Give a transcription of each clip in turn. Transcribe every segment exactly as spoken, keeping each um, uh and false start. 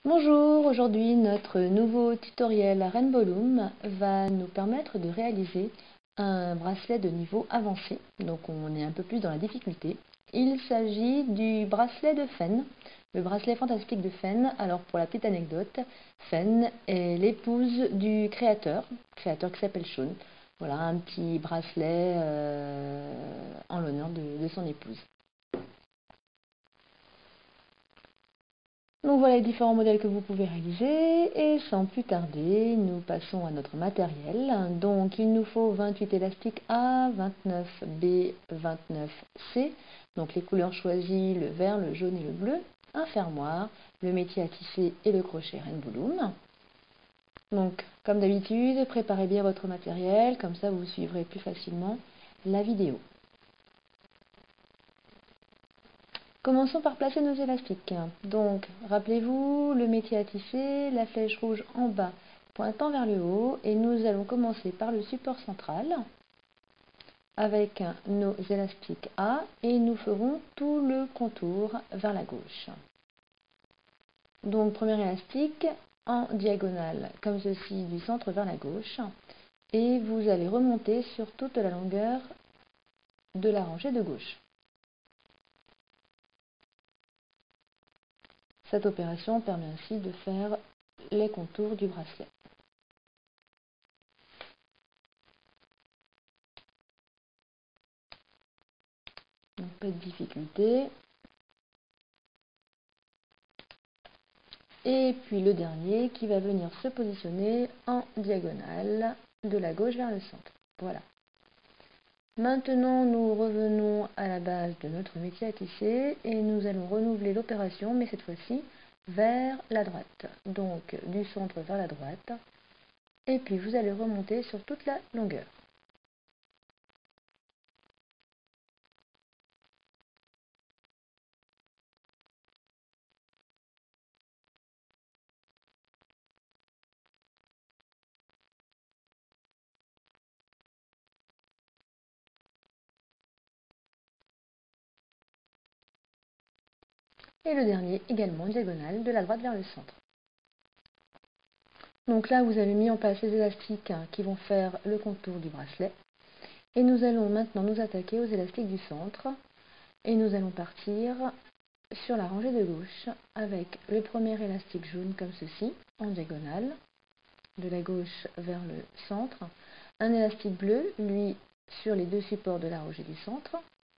Bonjour, aujourd'hui notre nouveau tutoriel Rainbow Loom va nous permettre de réaliser un bracelet de niveau avancé, donc on est un peu plus dans la difficulté. Il s'agit du bracelet de Fen, le bracelet fantastique de Fen. Alors pour la petite anecdote, Fen est l'épouse du créateur, créateur qui s'appelle Shawn. Voilà un petit bracelet euh, en l'honneur de, de son épouse. Donc voilà les différents modèles que vous pouvez réaliser et sans plus tarder, nous passons à notre matériel. Donc il nous faut vingt-huit élastiques A, vingt-neuf B, vingt-neuf C, donc les couleurs choisies, le vert, le jaune et le bleu, un fermoir, le métier à tisser et le crochet Rainbow Loom. Donc comme d'habitude, préparez bien votre matériel, comme ça vous suivrez plus facilement la vidéo. Commençons par placer nos élastiques. Donc, rappelez-vous, le métier à tisser, la flèche rouge en bas pointant vers le haut, et nous allons commencer par le support central avec nos élastiques A et nous ferons tout le contour vers la gauche. Donc, premier élastique en diagonale, comme ceci, du centre vers la gauche, et vous allez remonter sur toute la longueur de la rangée de gauche. Cette opération permet ainsi de faire les contours du bracelet. Donc pas de difficulté. Et puis le dernier qui va venir se positionner en diagonale de la gauche vers le centre. Voilà. Maintenant, nous revenons à la base de notre métier à tisser et nous allons renouveler l'opération, mais cette fois-ci vers la droite. Donc du centre vers la droite. Et puis vous allez remonter sur toute la longueur. Et le dernier également en diagonale de la droite vers le centre. Donc là, vous avez mis en place les élastiques qui vont faire le contour du bracelet. Et nous allons maintenant nous attaquer aux élastiques du centre. Et nous allons partir sur la rangée de gauche avec le premier élastique jaune comme ceci, en diagonale, de la gauche vers le centre. Un élastique bleu, lui, sur les deux supports de la rangée du centre.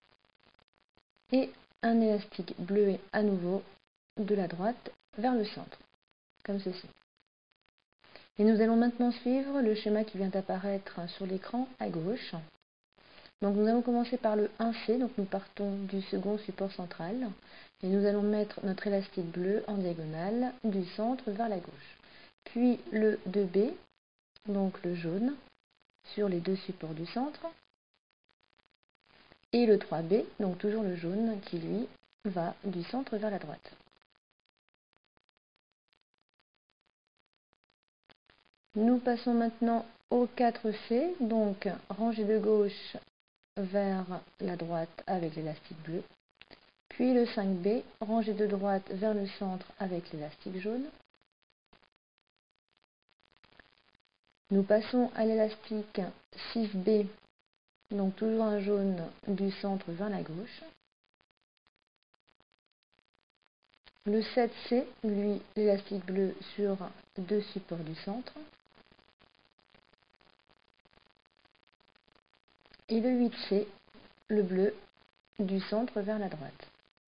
Et un élastique bleu à nouveau de la droite vers le centre, comme ceci. Et nous allons maintenant suivre le schéma qui vient d'apparaître sur l'écran à gauche. Donc nous allons commencer par le un C, donc nous partons du second support central. Et nous allons mettre notre élastique bleu en diagonale du centre vers la gauche. Puis le deux B, donc le jaune, sur les deux supports du centre. Et le trois B, donc toujours le jaune, qui lui va du centre vers la droite. Nous passons maintenant au quatre C, donc rangée de gauche vers la droite avec l'élastique bleu. Puis le cinq B, rangée de droite vers le centre avec l'élastique jaune. Nous passons à l'élastique six B, donc toujours un jaune du centre vers la gauche. Le sept C, lui, l'élastique bleu sur deux supports du centre. Et le huit C, le bleu du centre vers la droite.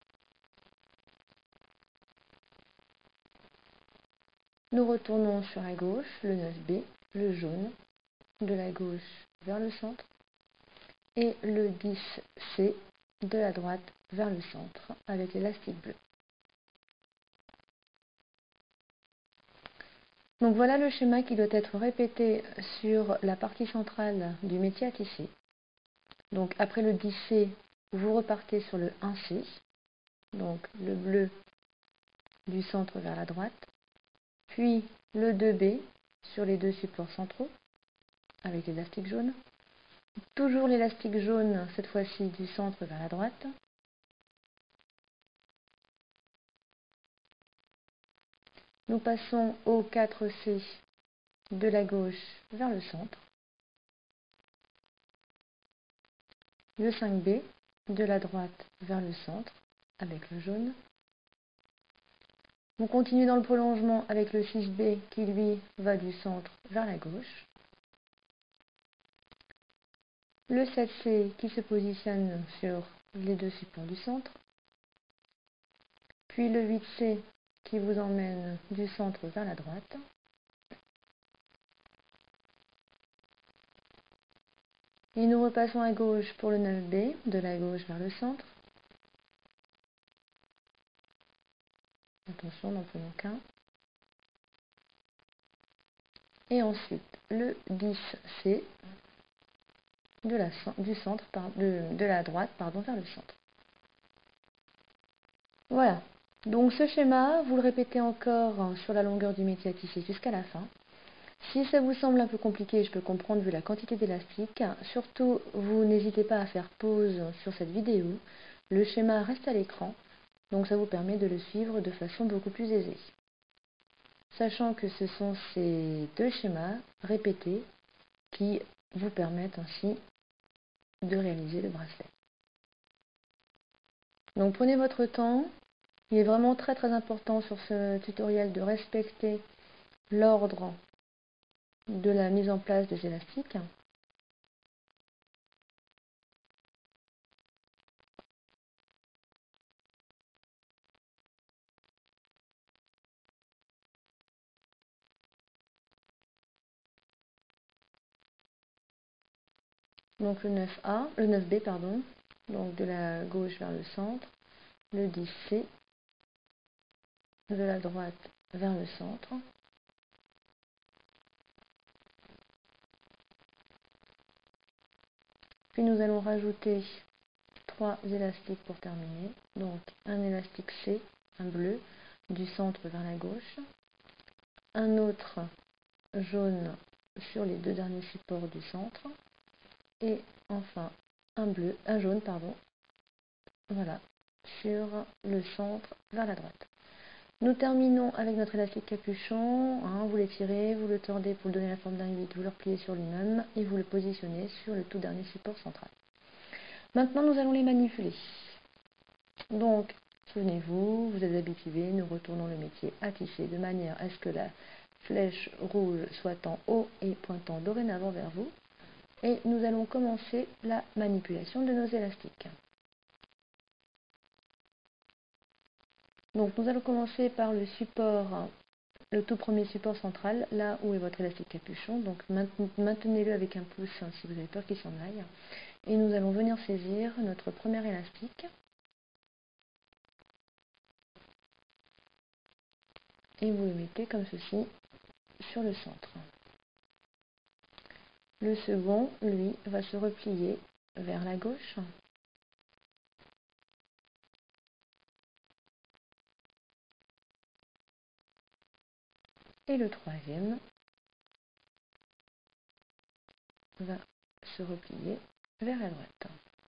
Nous retournons sur la gauche, le neuf B, le jaune, de la gauche vers le centre, et le dix C, de la droite vers le centre, avec l'élastique bleu. Donc voilà le schéma qui doit être répété sur la partie centrale du métier à tisser. Donc après le dix C, vous repartez sur le un C, donc le bleu du centre vers la droite, puis le deux B sur les deux supports centraux avec l'élastique jaune, toujours l'élastique jaune cette fois-ci du centre vers la droite, Nous passons au quatre C de la gauche vers le centre. Le cinq B de la droite vers le centre avec le jaune. On continue dans le prolongement avec le six B qui lui va du centre vers la gauche. Le sept C qui se positionne sur les deux supports du centre. Puis le huit C qui vous emmène du centre vers la droite. Et nous repassons à gauche pour le neuf B, de la gauche vers le centre. Attention, n'en prenons qu'un. Et ensuite, le dix C de la, du centre, de, de la droite pardon, vers le centre. Voilà. Donc ce schéma, vous le répétez encore sur la longueur du métier à tisser jusqu'à la fin. Si ça vous semble un peu compliqué, je peux comprendre vu la quantité d'élastique. Surtout, vous n'hésitez pas à faire pause sur cette vidéo. Le schéma reste à l'écran, donc ça vous permet de le suivre de façon beaucoup plus aisée. Sachant que ce sont ces deux schémas répétés qui vous permettent ainsi de réaliser le bracelet. Donc prenez votre temps. Il est vraiment très très important sur ce tutoriel de respecter l'ordre de la mise en place des élastiques. Donc le neuf A, le neuf B pardon, donc de la gauche vers le centre, le dix C de la droite vers le centre. Puis nous allons rajouter trois élastiques pour terminer. Donc un élastique C, un bleu, du centre vers la gauche. Un autre jaune sur les deux derniers supports du centre. Et enfin un bleu, un jaune, pardon, voilà, sur le centre vers la droite. Nous terminons avec notre élastique capuchon, hein, vous l'étirez, vous le tordez pour lui donner la forme d'un huit, vous le repliez sur lui-même et vous le positionnez sur le tout dernier support central. Maintenant nous allons les manipuler. Donc, souvenez-vous, vous êtes habitués, nous retournons le métier à tisser de manière à ce que la flèche rouge soit en haut et pointant dorénavant vers vous. Et nous allons commencer la manipulation de nos élastiques. Donc nous allons commencer par le support, le tout premier support central, là où est votre élastique capuchon. Donc maintenez-le avec un pouce hein, si vous avez peur qu'il s'en aille. Et nous allons venir saisir notre premier élastique. Et vous le mettez comme ceci sur le centre. Le second, lui, va se replier vers la gauche. Et le troisième va se replier vers la droite.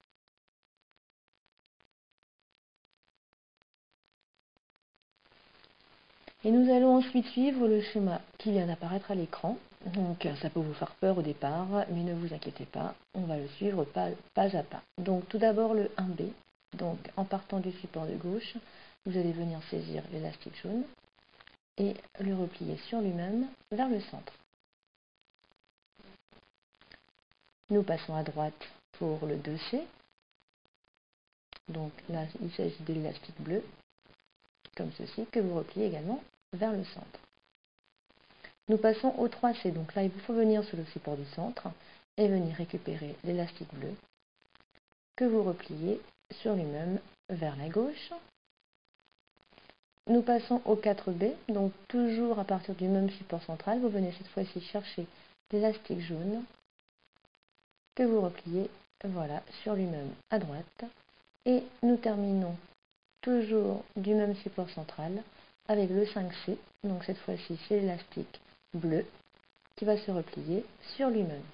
Et nous allons ensuite suivre le schéma qui vient d'apparaître à l'écran. Donc ça peut vous faire peur au départ, mais ne vous inquiétez pas, on va le suivre pas, pas à pas. Donc tout d'abord le un B. Donc en partant du support de gauche, vous allez venir saisir l'élastique jaune et le replier sur lui-même vers le centre. Nous passons à droite pour le deux C. Donc là, il s'agit de l'élastique bleu, comme ceci, que vous repliez également vers le centre. Nous passons au trois C. Donc là, il vous faut venir sur le support du centre et venir récupérer l'élastique bleu que vous repliez sur lui-même vers la gauche. Nous passons au quatre B. Donc toujours à partir du même support central, vous venez cette fois-ci chercher l'élastique jaune que vous repliez voilà, sur lui-même à droite. Et nous terminons toujours du même support central avec le cinq C. Donc cette fois-ci, c'est l'élastique bleu qui va se replier sur lui-même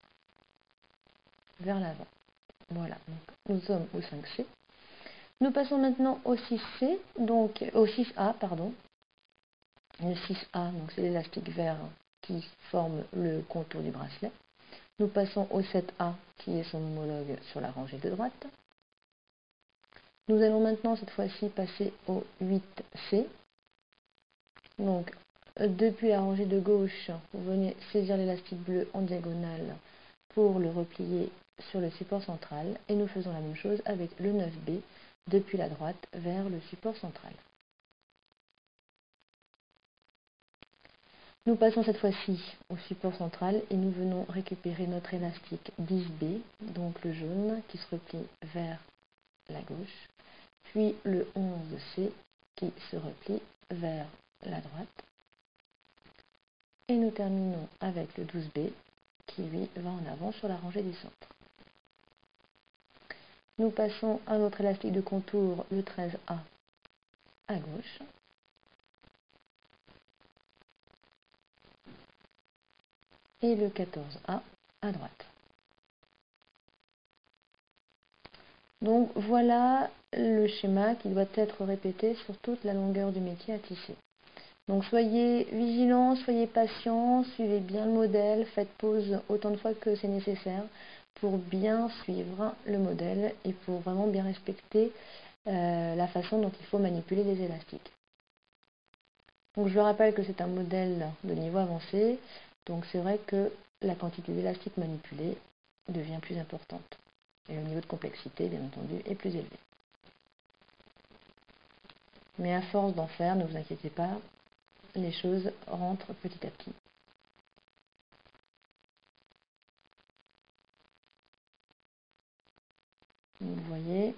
vers l'avant. Voilà, donc nous sommes au cinq C. Nous passons maintenant au six C, donc au six A, pardon. Le six A, donc c'est l'élastique vert qui forme le contour du bracelet. Nous passons au sept A qui est son homologue sur la rangée de droite. Nous allons maintenant cette fois-ci passer au huit C. Donc depuis la rangée de gauche, vous venez saisir l'élastique bleu en diagonale pour le replier sur le support central et nous faisons la même chose avec le neuf B depuis la droite vers le support central. Nous passons cette fois-ci au support central et nous venons récupérer notre élastique dix B, donc le jaune qui se replie vers la gauche, puis le onze C qui se replie vers la droite. Et nous terminons avec le douze B qui lui va en avant sur la rangée du centre. Nous passons à notre élastique de contour, le treize A à gauche. Et le quatorze A à droite. Donc voilà le schéma qui doit être répété sur toute la longueur du métier à tisser. Donc soyez vigilants, soyez patients, suivez bien le modèle, faites pause autant de fois que c'est nécessaire pour bien suivre le modèle et pour vraiment bien respecter euh, la façon dont il faut manipuler les élastiques. Donc je vous rappelle que c'est un modèle de niveau avancé, donc c'est vrai que la quantité d'élastique manipulée devient plus importante. Et le niveau de complexité, bien entendu, est plus élevé. Mais à force d'en faire, ne vous inquiétez pas, les choses rentrent petit à petit. Donc, vous voyez,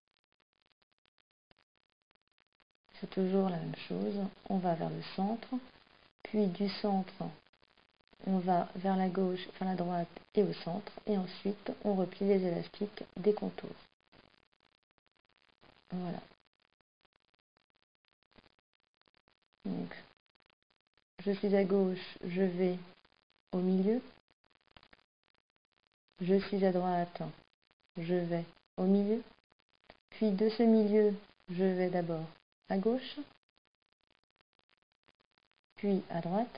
c'est toujours la même chose. On va vers le centre, puis du centre, on va vers la gauche, vers la droite et au centre, et ensuite on replie les élastiques des contours. Voilà. Donc, je suis à gauche, je vais au milieu. Je suis à droite, je vais au milieu. Puis de ce milieu, je vais d'abord à gauche, puis à droite,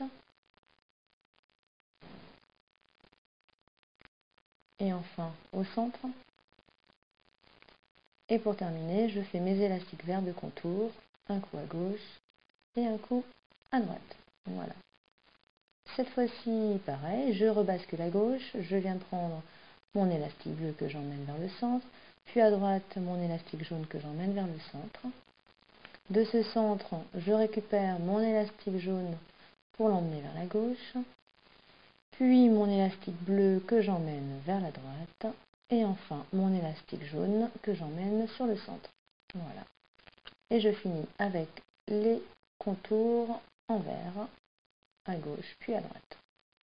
et enfin au centre. Et pour terminer, je fais mes élastiques verts de contour, un coup à gauche et un coup à droite. Voilà. Cette fois-ci, pareil, je rebascule à gauche, je viens prendre mon élastique bleu que j'emmène vers le centre, puis à droite, mon élastique jaune que j'emmène vers le centre. De ce centre, je récupère mon élastique jaune pour l'emmener vers la gauche, puis mon élastique bleu que j'emmène vers la droite, et enfin mon élastique jaune que j'emmène sur le centre. Voilà. Et je finis avec les contours en vert, à gauche puis à droite.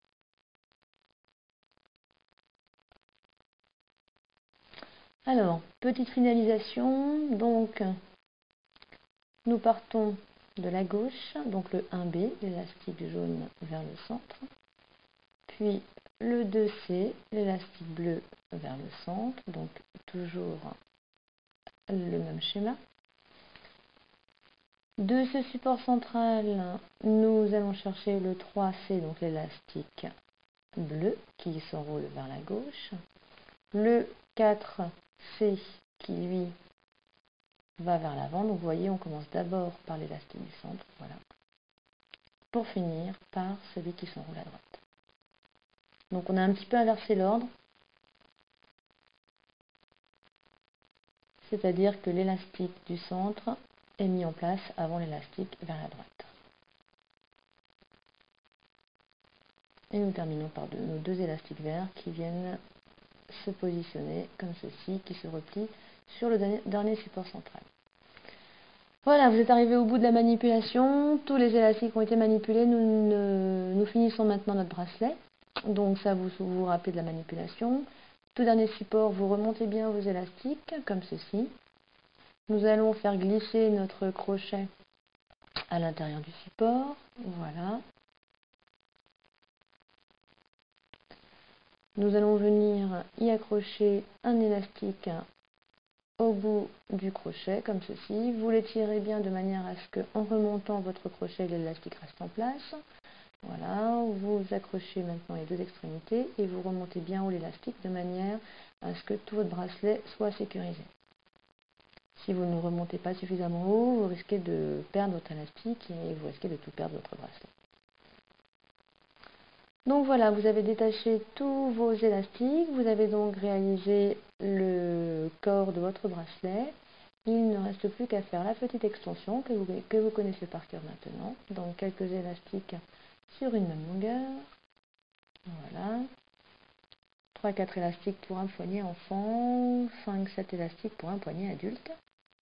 Alors, petite finalisation, donc nous partons de la gauche, donc le un B, l'élastique jaune vers le centre, puis le deux C, l'élastique bleu vers le centre, donc toujours le même schéma. De ce support central, nous allons chercher le trois C, donc l'élastique bleu qui s'enroule vers la gauche, le quatre C qui lui va vers l'avant. Donc vous voyez, on commence d'abord par l'élastique du centre, voilà, pour finir par celui qui s'enroule à droite. Donc on a un petit peu inversé l'ordre, c'est-à-dire que l'élastique du centre est mis en place avant l'élastique vers la droite. Et nous terminons par deux, nos deux élastiques verts qui viennent se positionner comme ceci, qui se replient sur le dernier support central. Voilà, vous êtes arrivé au bout de la manipulation, tous les élastiques ont été manipulés, nous, ne, nous finissons maintenant notre bracelet. Donc ça, vous vous rappelez de la manipulation. Tout dernier support, vous remontez bien vos élastiques, comme ceci. Nous allons faire glisser notre crochet à l'intérieur du support, voilà. Nous allons venir y accrocher un élastique au bout du crochet, comme ceci. Vous l'étirez bien de manière à ce qu'en remontant votre crochet, l'élastique reste en place. Voilà, vous accrochez maintenant les deux extrémités et vous remontez bien haut l'élastique de manière à ce que tout votre bracelet soit sécurisé. Si vous ne remontez pas suffisamment haut, vous risquez de perdre votre élastique et vous risquez de tout perdre votre bracelet. Donc voilà, vous avez détaché tous vos élastiques, vous avez donc réalisé le corps de votre bracelet. Il ne reste plus qu'à faire la petite extension que vous, que vous connaissez par cœur maintenant. Donc quelques élastiques sur une même longueur. Voilà. trois quatre élastiques pour un poignet enfant, cinq sept élastiques pour un poignet adulte.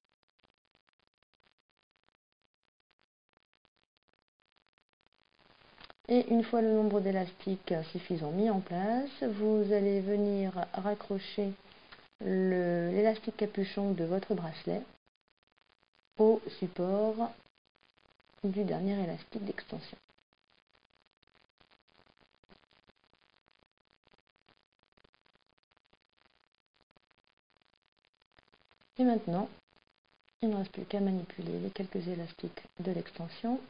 Et une fois le nombre d'élastiques suffisant mis en place, vous allez venir raccrocher l'élastique capuchon de votre bracelet au support du dernier élastique d'extension. Et maintenant, il ne reste plus qu'à manipuler les quelques élastiques de l'extension.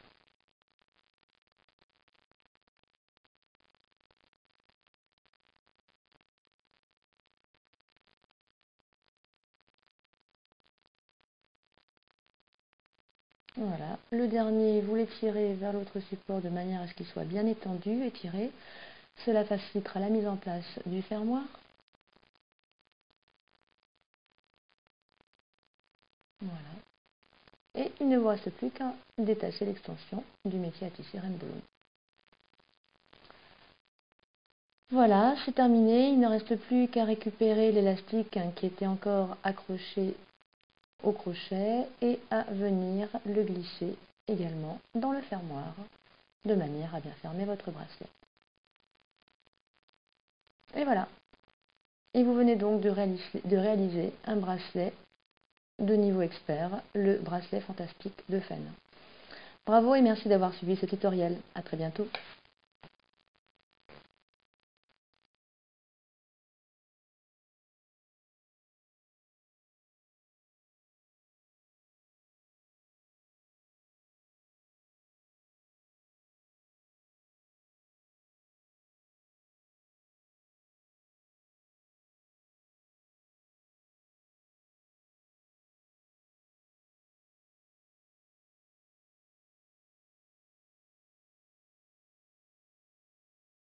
Voilà, le dernier, vous l'étirez vers l'autre support de manière à ce qu'il soit bien étendu, étiré. Cela facilitera la mise en place du fermoir. Voilà. Et il ne vous reste plus qu'à détacher l'extension du métier à tisser Rainbow Loom. Voilà, c'est terminé. Il ne reste plus qu'à récupérer l'élastique qui était encore accroché au crochet et à venir le glisser également dans le fermoir de manière à bien fermer votre bracelet. Et voilà. Et vous venez donc de réaliser, de réaliser un bracelet de niveau expert, le bracelet fantastique de Fen. Bravo et merci d'avoir suivi ce tutoriel. À très bientôt.